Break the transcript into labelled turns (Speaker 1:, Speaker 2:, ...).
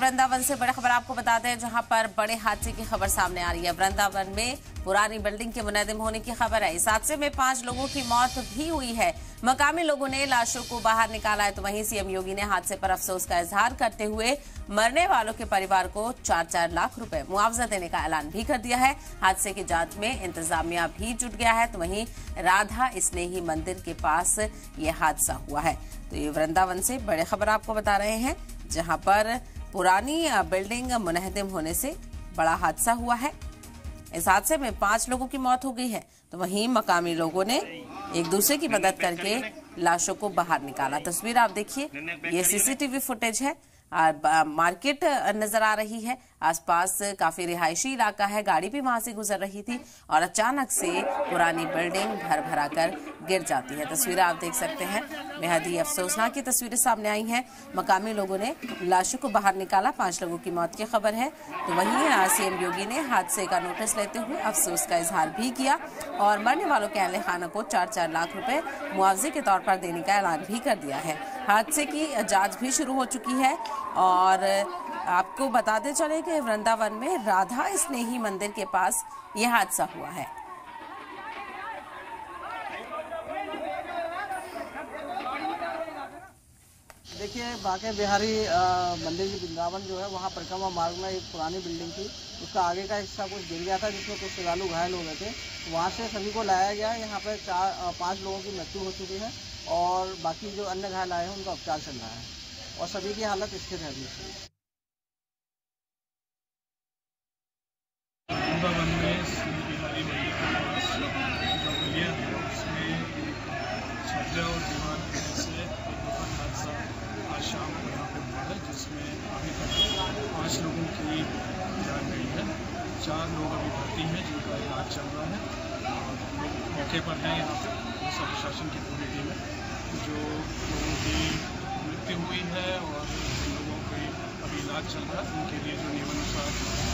Speaker 1: वृंदावन से बड़ी खबर आपको बता दें, जहां पर बड़े हादसे की खबर सामने आ रही है। वृंदावन में पुरानी बिल्डिंग के मुनहदम होने की खबर है। इस हादसे में 5 लोगों की मौत भी हुई है। मकामी लोगों ने लाशों को बाहर निकाला है, तो वहीं सीएम योगी ने हादसे पर अफसोस का इजहार करते हुए मरने वालों के परिवार को 4-4 लाख रुपए मुआवजा देने का ऐलान भी कर दिया है। हादसे की जांच में इंतजामिया भी जुट गया है। तो वहीं राधा स्नेही मंदिर के पास ये हादसा हुआ है। तो ये वृंदावन से बड़ी खबर आपको बता रहे हैं, जहां पर पुरानी बिल्डिंग मुनहदम होने से बड़ा हादसा हुआ है। इस हादसे में 5 लोगों की मौत हो गई है। तो वहीं मकामी लोगों ने एक दूसरे की मदद करके लाशों को बाहर निकाला। तस्वीर आप देखिए, ये सीसीटीवी फुटेज है। मार्केट नजर आ रही है, आसपास काफी रिहायशी इलाका है। गाड़ी भी वहां से गुजर रही थी और अचानक से पुरानी बिल्डिंग भर भरा कर गिर जाती है। तस्वीरें आप देख सकते हैं, बेहद ही अफसोसनाक की तस्वीरें सामने आई हैं। मकामी लोगों ने लाशों को बाहर निकाला, 5 लोगों की मौत की खबर है। तो वहीं सीएम योगी ने हादसे का नोटिस लेते हुए अफसोस का इजहार भी किया और मरने वालों के अहले खाना को 4-4 लाख रुपए मुआवजे के तौर पर देने का ऐलान भी कर दिया है। हादसे की जांच भी शुरू हो चुकी है और आपको बताते चले कि वृंदावन में राधा स्नेही मंदिर के पास यह हादसा हुआ है।
Speaker 2: देखिए, बांके बिहारी मंदिर की वृंदावन जो है, वहाँ परिक्रमा मार्ग में एक पुरानी बिल्डिंग थी, उसका आगे का हिस्सा कुछ गिर गया था, जिसमें कुछ श्रद्धालु घायल हो गए थे। वहाँ से सभी को लाया गया। यहाँ पर 5 लोगों की मृत्यु हो चुकी है और बाकी जो अन्य घायल आए हैं उनका उपचार चल रहा है और सभी की हालत स्थिर है।
Speaker 3: वृंदावन में श्री बिहारी मंदिर के पास जो गलिया है, उसमें छज्जा और दीवार गिरने से एक दुखद हादसा आज शाम को यहाँ पे हुआ है, जिसमें अभी तक 5 लोगों की जान गई है। 4 लोग अभी भर्ती हैं, जिनका इलाज चल रहा है। मौके पर हैं यहाँ पे पुलिस और प्रशासन की पूरी टीम है। जो लोगों की मृत्यु हुई है और जिन लोगों के अभी इलाज चल रहा है, उनके लिए जो नियमानुसार